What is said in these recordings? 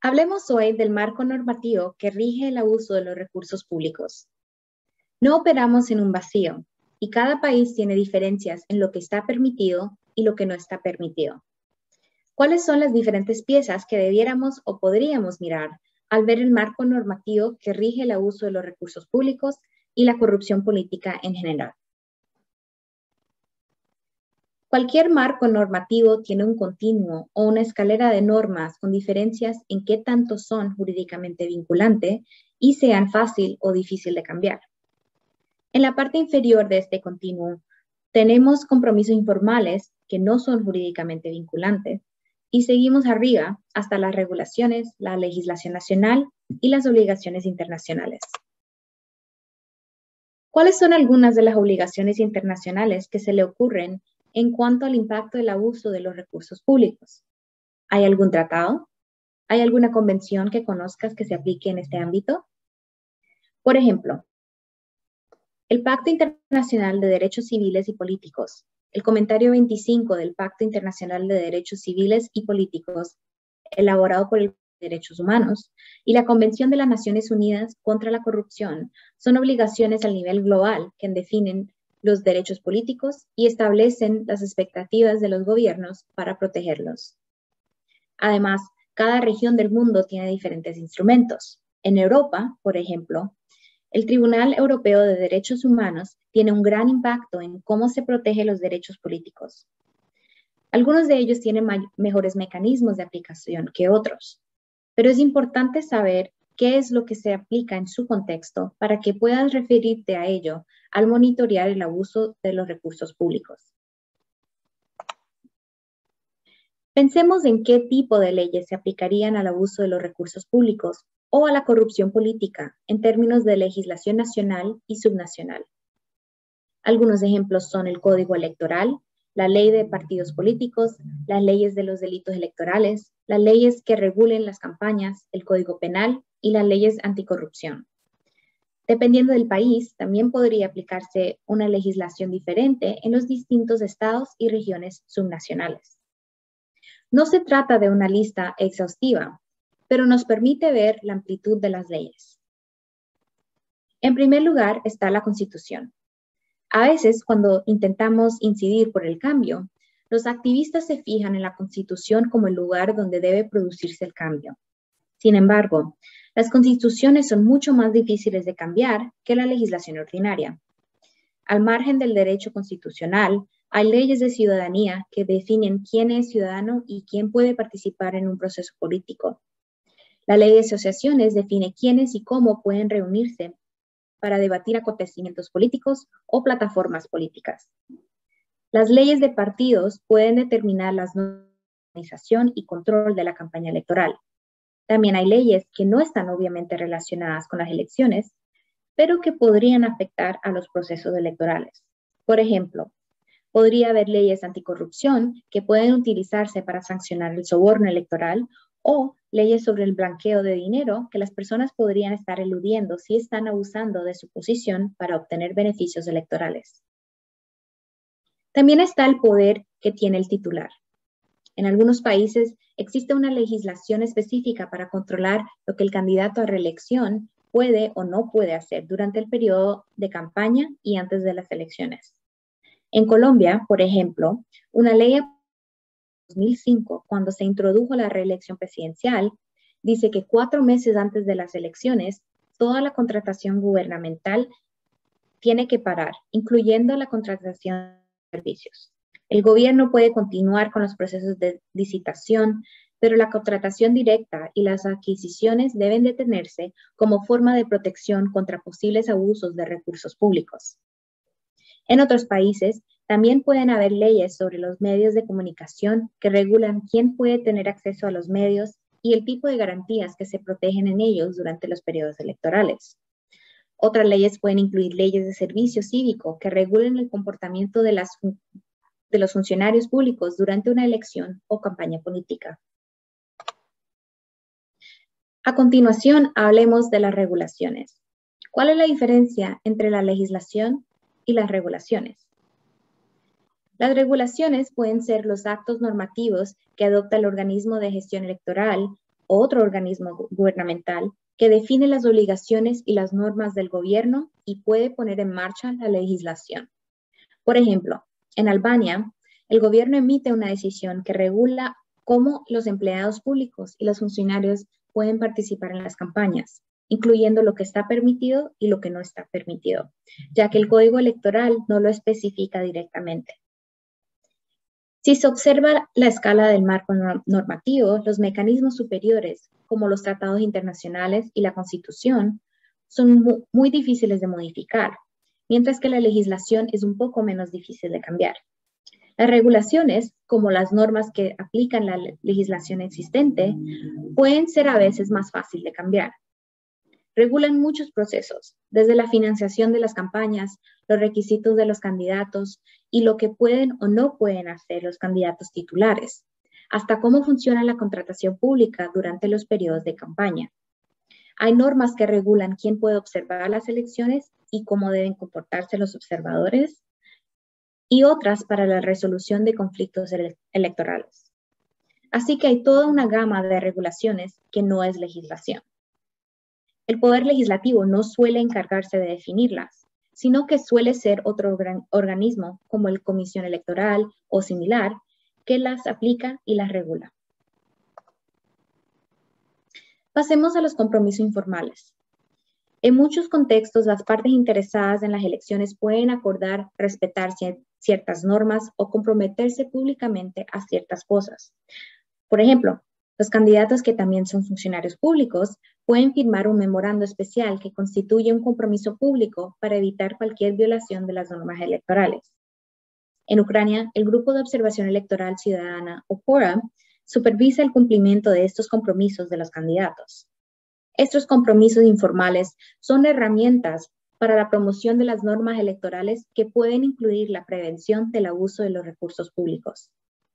Hablemos hoy del marco normativo que rige el abuso de los recursos públicos. No operamos en un vacío y cada país tiene diferencias en lo que está permitido y lo que no está permitido. ¿Cuáles son las diferentes piezas que debiéramos o podríamos mirar al ver el marco normativo que rige el abuso de los recursos públicos y la corrupción política en general? Cualquier marco normativo tiene un continuo o una escalera de normas con diferencias en qué tanto son jurídicamente vinculantes y sean fácil o difícil de cambiar. En la parte inferior de este continuo tenemos compromisos informales que no son jurídicamente vinculantes y seguimos arriba hasta las regulaciones, la legislación nacional y las obligaciones internacionales. ¿Cuáles son algunas de las obligaciones internacionales que se le ocurren en cuanto al impacto del abuso de los recursos públicos? ¿Hay algún tratado? ¿Hay alguna convención que conozcas que se aplique en este ámbito? Por ejemplo, el Pacto Internacional de Derechos Civiles y Políticos, el Comentario 25 del Pacto Internacional de Derechos Civiles y Políticos, elaborado por el Derechos Humanos, y la Convención de las Naciones Unidas contra la Corrupción son obligaciones al nivel global que definen los derechos políticos y establecen las expectativas de los gobiernos para protegerlos. Además, cada región del mundo tiene diferentes instrumentos. En Europa, por ejemplo, el Tribunal Europeo de Derechos Humanos tiene un gran impacto en cómo se protegen los derechos políticos. Algunos de ellos tienen mejores mecanismos de aplicación que otros, pero es importante saber qué es lo que se aplica en su contexto para que puedas referirte a ello al monitorear el abuso de los recursos públicos. Pensemos en qué tipo de leyes se aplicarían al abuso de los recursos públicos o a la corrupción política en términos de legislación nacional y subnacional. Algunos ejemplos son el Código Electoral, la Ley de Partidos Políticos, las leyes de los delitos electorales, las leyes que regulen las campañas, el Código Penal y las leyes anticorrupción. Dependiendo del país, también podría aplicarse una legislación diferente en los distintos estados y regiones subnacionales. No se trata de una lista exhaustiva, pero nos permite ver la amplitud de las leyes. En primer lugar está la Constitución. A veces, cuando intentamos incidir por el cambio, los activistas se fijan en la Constitución como el lugar donde debe producirse el cambio. Sin embargo, las constituciones son mucho más difíciles de cambiar que la legislación ordinaria. Al margen del derecho constitucional, hay leyes de ciudadanía que definen quién es ciudadano y quién puede participar en un proceso político. La ley de asociaciones define quiénes y cómo pueden reunirse para debatir acontecimientos políticos o plataformas políticas. Las leyes de partidos pueden determinar la organización y control de la campaña electoral. También hay leyes que no están obviamente relacionadas con las elecciones, pero que podrían afectar a los procesos electorales. Por ejemplo, podría haber leyes anticorrupción que pueden utilizarse para sancionar el soborno electoral o leyes sobre el blanqueo de dinero que las personas podrían estar eludiendo si están abusando de su posición para obtener beneficios electorales. También está el poder que tiene el titular. En algunos países existe una legislación específica para controlar lo que el candidato a reelección puede o no puede hacer durante el periodo de campaña y antes de las elecciones. En Colombia, por ejemplo, una ley de 2005, cuando se introdujo la reelección presidencial, dice que 4 meses antes de las elecciones, toda la contratación gubernamental tiene que parar, incluyendo la contratación de servicios. El gobierno puede continuar con los procesos de licitación, pero la contratación directa y las adquisiciones deben detenerse como forma de protección contra posibles abusos de recursos públicos. En otros países, también pueden haber leyes sobre los medios de comunicación que regulan quién puede tener acceso a los medios y el tipo de garantías que se protegen en ellos durante los periodos electorales. Otras leyes pueden incluir leyes de servicio cívico que regulen el comportamiento de los funcionarios públicos durante una elección o campaña política. A continuación, hablemos de las regulaciones. ¿Cuál es la diferencia entre la legislación y las regulaciones? Las regulaciones pueden ser los actos normativos que adopta el organismo de gestión electoral o otro organismo gubernamental que define las obligaciones y las normas del gobierno y puede poner en marcha la legislación. Por ejemplo, en Albania, el gobierno emite una decisión que regula cómo los empleados públicos y los funcionarios pueden participar en las campañas, incluyendo lo que está permitido y lo que no está permitido, ya que el Código Electoral no lo especifica directamente. Si se observa la escala del marco normativo, los mecanismos superiores, como los tratados internacionales y la Constitución, son muy difíciles de modificar, mientras que la legislación es un poco menos difícil de cambiar. Las regulaciones, como las normas que aplican la legislación existente, pueden ser a veces más fácil de cambiar. Regulan muchos procesos, desde la financiación de las campañas, los requisitos de los candidatos y lo que pueden o no pueden hacer los candidatos titulares, hasta cómo funciona la contratación pública durante los periodos de campaña. Hay normas que regulan quién puede observar las elecciones y cómo deben comportarse los observadores, y otras para la resolución de conflictos electorales. Así que hay toda una gama de regulaciones que no es legislación. El Poder Legislativo no suele encargarse de definirlas, sino que suele ser otro organismo, como la Comisión Electoral o similar, que las aplica y las regula. Pasemos a los compromisos informales. En muchos contextos, las partes interesadas en las elecciones pueden acordar respetar ciertas normas o comprometerse públicamente a ciertas cosas. Por ejemplo, los candidatos que también son funcionarios públicos pueden firmar un memorando especial que constituye un compromiso público para evitar cualquier violación de las normas electorales. En Ucrania, el Grupo de Observación Electoral Ciudadana, OPORA, supervisa el cumplimiento de estos compromisos de los candidatos. Estos compromisos informales son herramientas para la promoción de las normas electorales que pueden incluir la prevención del abuso de los recursos públicos.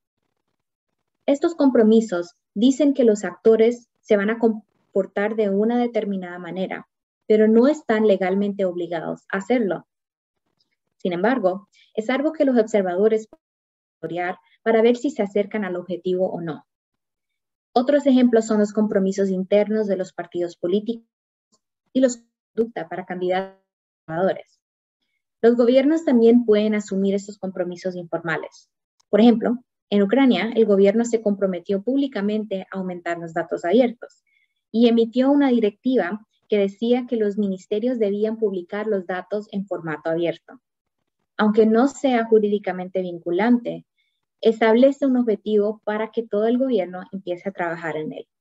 Estos compromisos dicen que los actores se van a comportar de una determinada manera, pero no están legalmente obligados a hacerlo. Sin embargo, es algo que los observadores pueden monitorear para ver si se acercan al objetivo o no. Otros ejemplos son los compromisos internos de los partidos políticos y los conducta para candidatos y observadores. Los gobiernos también pueden asumir estos compromisos informales. Por ejemplo, en Ucrania, el gobierno se comprometió públicamente a aumentar los datos abiertos y emitió una directiva que decía que los ministerios debían publicar los datos en formato abierto. Aunque no sea jurídicamente vinculante, establece un objetivo para que todo el gobierno empiece a trabajar en él.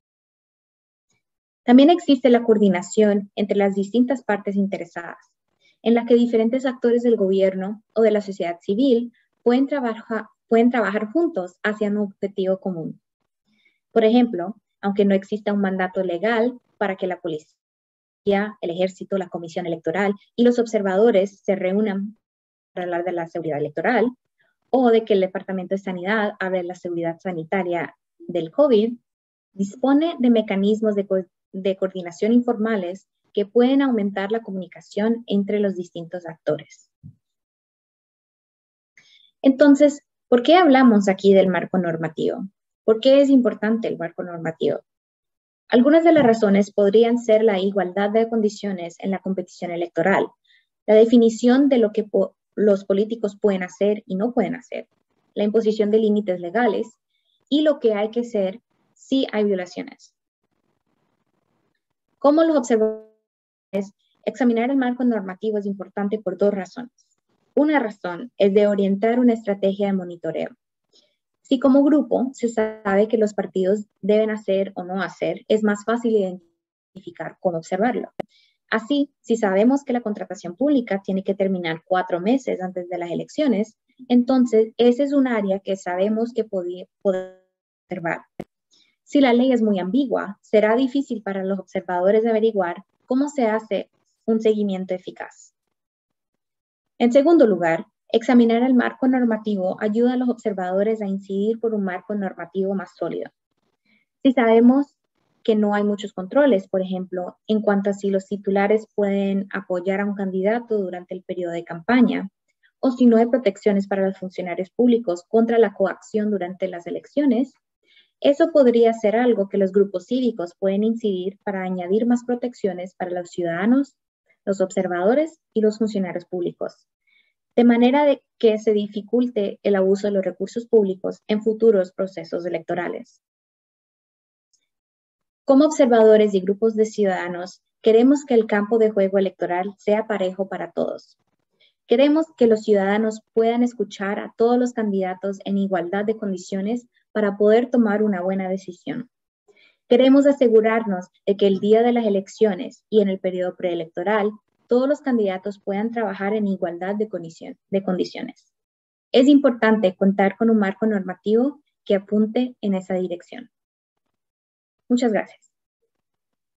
También existe la coordinación entre las distintas partes interesadas, en la que diferentes actores del gobierno o de la sociedad civil pueden trabajar juntos hacia un objetivo común. Por ejemplo, aunque no exista un mandato legal para que la policía, el ejército, la comisión electoral y los observadores se reúnan para hablar de la seguridad electoral, o de que el Departamento de Sanidad hable de la seguridad sanitaria del COVID, dispone de mecanismos de coordinación informales que pueden aumentar la comunicación entre los distintos actores. Entonces, ¿por qué hablamos aquí del marco normativo? ¿Por qué es importante el marco normativo? Algunas de las razones podrían ser la igualdad de condiciones en la competición electoral, la definición de lo que los políticos pueden hacer y no pueden hacer, la imposición de límites legales y lo que hay que hacer si hay violaciones. Como los observadores, examinar el marco normativo es importante por dos razones. Una razón es de orientar una estrategia de monitoreo. Si como grupo se sabe que los partidos deben hacer o no hacer, es más fácil identificar cómo observarlo. Así, si sabemos que la contratación pública tiene que terminar 4 meses antes de las elecciones, entonces ese es un área que sabemos que podemos observar. Si la ley es muy ambigua, será difícil para los observadores averiguar cómo se hace un seguimiento eficaz. En segundo lugar, examinar el marco normativo ayuda a los observadores a incidir por un marco normativo más sólido. Si sabemos que no hay muchos controles, por ejemplo, en cuanto a si los titulares pueden apoyar a un candidato durante el periodo de campaña, o si no hay protecciones para los funcionarios públicos contra la coacción durante las elecciones, Eso podría ser algo que los grupos cívicos pueden incidir para añadir más protecciones para los ciudadanos, los observadores y los funcionarios públicos, de manera de que se dificulte el abuso de los recursos públicos en futuros procesos electorales. Como observadores y grupos de ciudadanos, queremos que el campo de juego electoral sea parejo para todos. Queremos que los ciudadanos puedan escuchar a todos los candidatos en igualdad de condiciones para poder tomar una buena decisión. Queremos asegurarnos de que el día de las elecciones y en el periodo preelectoral, todos los candidatos puedan trabajar en igualdad de condiciones. Es importante contar con un marco normativo que apunte en esa dirección. Muchas gracias.